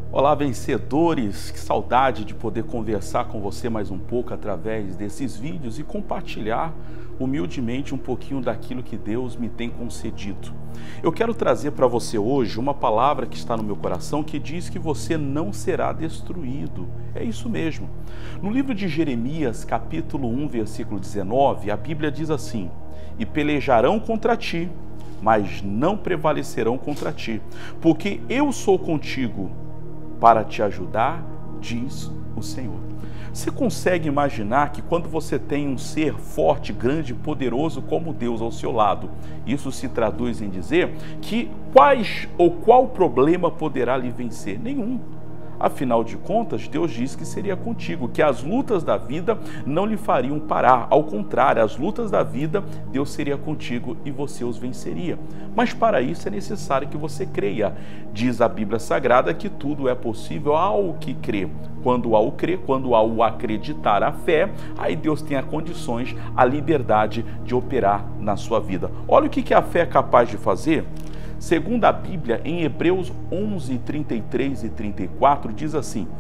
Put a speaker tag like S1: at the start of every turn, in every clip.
S1: Olá, vencedores! Que saudade de poder conversar com você mais um pouco através desses vídeos e compartilhar humildemente um pouquinho daquilo que Deus me tem concedido. Eu quero trazer para você hoje uma palavra que está no meu coração que diz que você não será destruído. É isso mesmo. No livro de Jeremias, capítulo 1, versículo 19, a Bíblia diz assim: "E pelejarão contra ti, mas não prevalecerão contra ti, porque eu sou contigo para te ajudar, diz o Senhor." Você consegue imaginar que quando você tem um ser forte, grande, poderoso como Deus ao seu lado, isso se traduz em dizer que qual problema poderá lhe vencer? Nenhum. Afinal de contas, Deus disse que seria contigo, que as lutas da vida não lhe fariam parar. Ao contrário, as lutas da vida, Deus seria contigo e você os venceria. Mas para isso é necessário que você creia. Diz a Bíblia Sagrada que tudo é possível ao que crê. Quando há o crer, quando há o acreditar, a fé, aí Deus tem as condições, a liberdade de operar na sua vida. Olha o que a fé é capaz de fazer. Segundo a Bíblia, em Hebreus 11, 33 e 34, diz assim: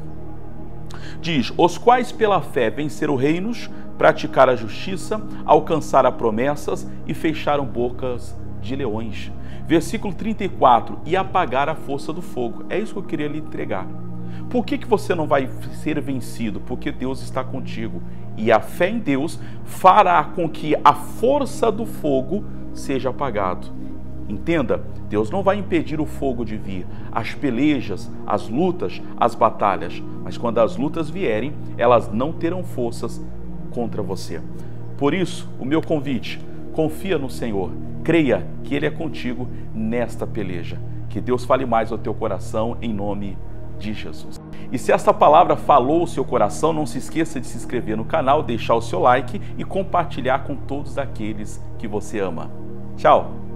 S1: os quais pela fé venceram reinos, praticaram a justiça, alcançaram promessas e fecharam bocas de leões. Versículo 34, e apagaram a força do fogo. É isso que eu queria lhe entregar. Por que você não vai ser vencido? Porque Deus está contigo. E a fé em Deus fará com que a força do fogo seja apagado. Entenda, Deus não vai impedir o fogo de vir, as pelejas, as lutas, as batalhas, mas quando as lutas vierem, elas não terão forças contra você. Por isso, o meu convite, confia no Senhor, creia que Ele é contigo nesta peleja. Que Deus fale mais ao teu coração em nome de Jesus. E se essa palavra falou o seu coração, não se esqueça de se inscrever no canal, deixar o seu like e compartilhar com todos aqueles que você ama. Tchau!